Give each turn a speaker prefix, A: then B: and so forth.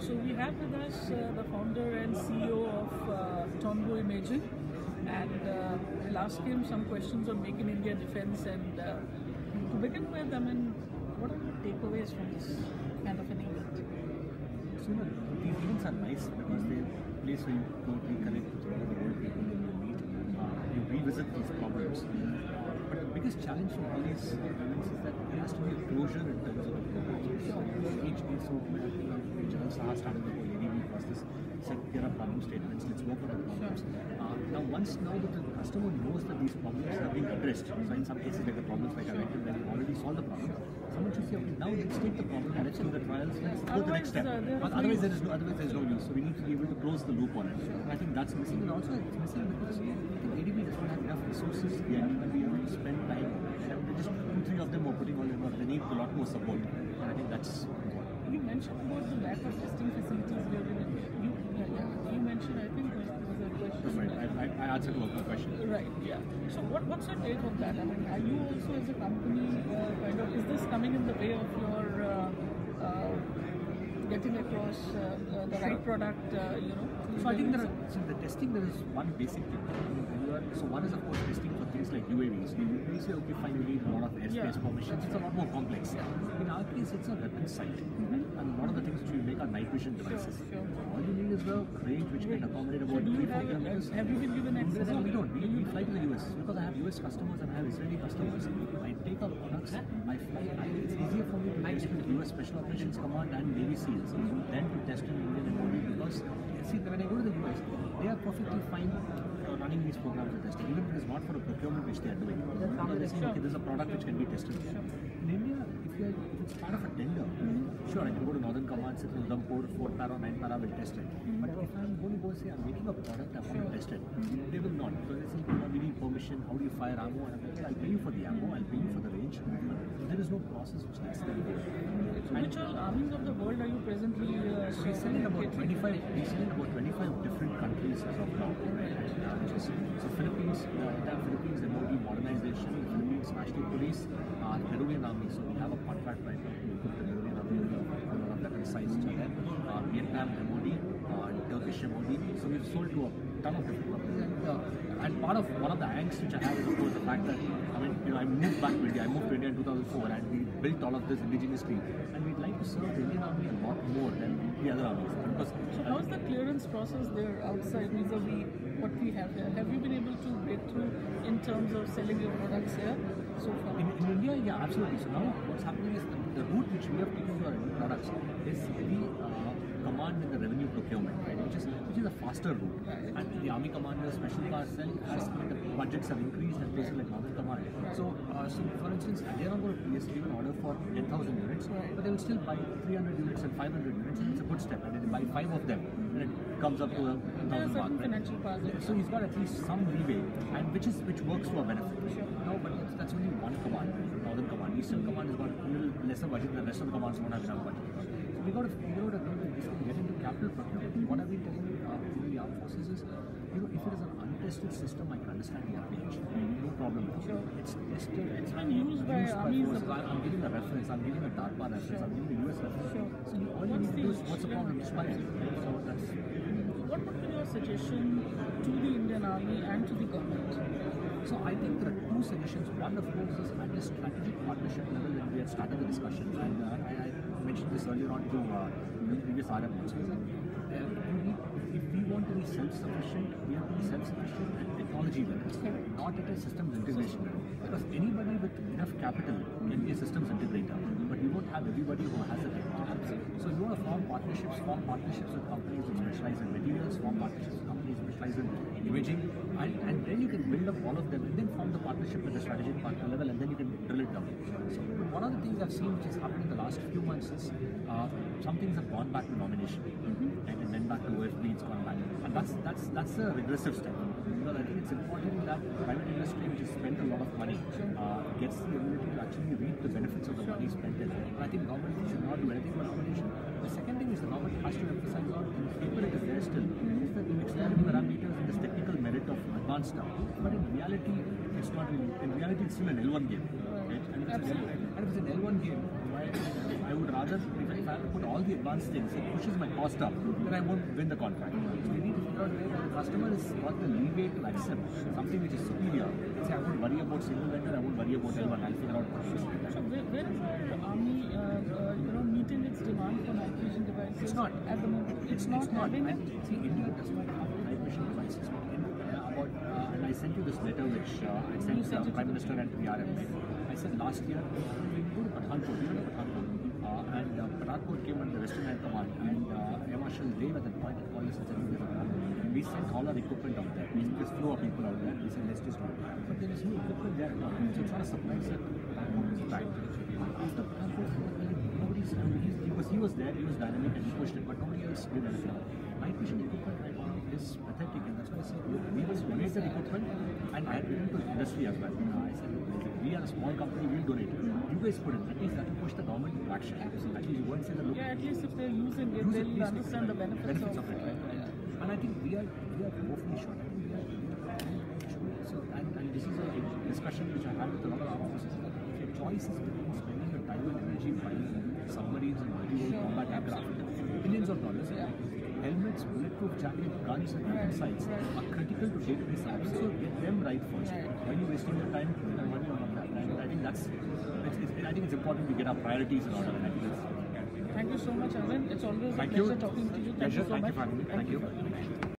A: So we have with us the founder and CEO of Tongo Imaging, and we'll ask him some questions on Make in India defense. And to begin with, I mean, what are the takeaways from this kind of an event?
B: So these events are nice because they place where you connect with all the world people that you meet. You revisit these problems. But the biggest challenge for all these events is that there has to be a closure in terms of the programs. So General Saha started the whole ADB process, said here are problem statements, let's work on the problems. Now that the customer knows that these problems are being addressed, so in some cases like the problems like I mentioned, when you already solved the problem, someone should say, okay, now let's take the problem, let's do the trials, let's go to the next step. Otherwise there is no use. So we need to be able to close the loop on it. I think that's missing, and also it's missing because I think ADB does not have enough resources yet to be able to spend time. And just 2-3 of them are putting all in work. They need a lot more support, and I think that's important.
A: You mentioned about the lack of testing facilities here in India. You mentioned, I think there was a question.
B: That's right. I answered one question.
A: Right. Yeah. So what's your take on that? I mean, are you also as a company is this coming in the way of your getting across the right product?
B: So I think the testing, there is one basic thing. So one is of course testing for things like UAVs. We say, okay, fine, we need a lot of airspace permissions. It's a lot more complex. In our case, it's a weapon site. And one of the things which we make are night vision devices. All you need is the range which can accommodate about 3-4 kilometers.
A: Have you been given access?
B: No, we don't. We fly to the US because I have US customers and I have Israeli customers. I take our products, I fly. It's easier for me to test with US Special Operations Command and Navy SEALs than to test in Indian MOD because see, when I go to the US, they are perfectly fine running these programs of testing, even if it is not for a procurement which they are doing. They're saying, okay, this is a product which can be tested. In India, if it's part of a tender, sure, I can go to Northern Command, sit in Udhampur, 4 para, 9 para will test it. But if I'm going to go say, I'm making a product, I want to test it, they will not. Because they say, we need permission, how do you fire ammo? And I'm like, I'll pay you for the ammo, I'll pay you for the range. There is no process which needs to be done.
A: Which all armies of the world are you presently
B: we're selling about 25 different countries as of now. So Philippines, the entire Philippines MOD modernization, Philippines National Police, Peruvian Army. So we have a contract right now to put the Peruvian Army on a weapon sites which are there. Vietnam MOD, Turkish MOD. So we've sold to a ton of different companies. And part of one of the angst which I have is of course the fact that I moved back to India. I moved to India in 2004 and we built all of this indigenously. And we'd like to serve the Indian Army a lot more than the other armies.
A: So how's the clearance process there outside vis-a-vis what we have here? Have you been able to break through in terms of selling your products here so far?
B: In India, yeah, absolutely. So now what's happening is the route which we have taken to our new products is the command in the revenue procurement, right? Which is a faster route. And the Army Commander Special Power Cell the budgets have increased at places like Northern Command. So for instance, they are not going to give an order for 10,000 units, but they will still buy 300 units and 500 units, and it's a good step. And they buy 5 of them, and it comes up to a 1,000 mark.
A: Financial power.
B: So he's got at least some leeway, and which works to our benefit. No, but that's only one command, Northern Command. Eastern Command has got a little lesser budget, the rest of the commands don't have enough budget. So we got to get into capital procurement. What I've been telling the armed forces is, if it is an untested system, I can understand the application. No problem. It's tested.
A: It's been used by armies.
B: I'm giving a reference. I'm giving a DARPA reference. I'm giving a US reference. So all you need to do is, what's the problem? Just buy it. So that's.
A: What would be your suggestion to the Indian Army and to the government?
B: So I think there are 2 suggestions. One, of course, is at the strategic partnership level when we had started the discussion. And I mentioned this earlier on to the previous RM also. If we want to be self-sufficient, we have to be self-sufficient at technology levels, not at a systems integration level. Because anybody with enough capital can be a systems integrator, but you won't have everybody who has the technology. So you want to form partnerships with companies which specialize in materials, form partnerships with companies which specialize in imaging, and then you can build up all of them and then form the partnership at the strategic partner level, and then you can drill it down. So one of the things I've seen which has happened in the last few months is some things have gone back to nomination, and then back to OFB, it's gone back. And that's a regressive step. Because I think it's important that private industry, which has spent a lot of money, gets the ability to actually reap the benefits of the money spent in it. I think government should not do anything but nomination. The second thing is the government has to emphasize on, in paper it is there still, is that external parameters and this technical merit of advanced stuff. But in reality, it's not. In reality, it's still an L1 game. Right? And if it's an L1 game, why I would rather, if I put all the advanced things, it pushes my cost up, then I won't win the contract. So we need to figure out where the customer has got the leeway to accept something which is superior. Say, I won't worry about single vendor, I won't worry about L1, I'll figure out what it is.
A: So where is our army, meeting its demand for night vision devices?
B: It's not.
A: At the moment, it's not having it?
B: See, India does not have night vision devices. And I sent you this letter which I sent to the Prime Minister and PRM. I said last year, we go to Pathankot, you know Pathankot? And Pathankot came under the Western Air Command, and Air Marshal Dave at that point called us and said, we sent all our equipment out there. We just flew our people out there. We said, let's just do it. But there is no equipment there at all. So it's not a surprise that Pathankot was attacked. After Pathankot, he was there, he was dynamic and he pushed it, but nobody else did anything. Night vision equipment right now is pathetic, and that's why I said we will donate the equipment, and I had written to the industry as well. I said, we are a small company, we'll donate it. You guys put it, at least that will push the government into action. At least you go and say that, look,
A: yeah, at least if they're using it, they'll understand the benefits of
B: it. Right? And I think we are woefully short. I think we are so, and this is a discussion which I had with a lot of our officers. If your choice is between spending your time and energy buying submarines and multi-role combat aircraft, billions of dollars, helmets, bulletproof jacket, guns, and weapon sights are critical to day-to-day service. So get them right first. Why are you wasting your time and money on that? And I think I think it's important to get our priorities in order. And I think that's
A: Thank you so much, Arvind. It's always a pleasure talking to you. Thank you so much.
B: Thank you for having me. Thank you.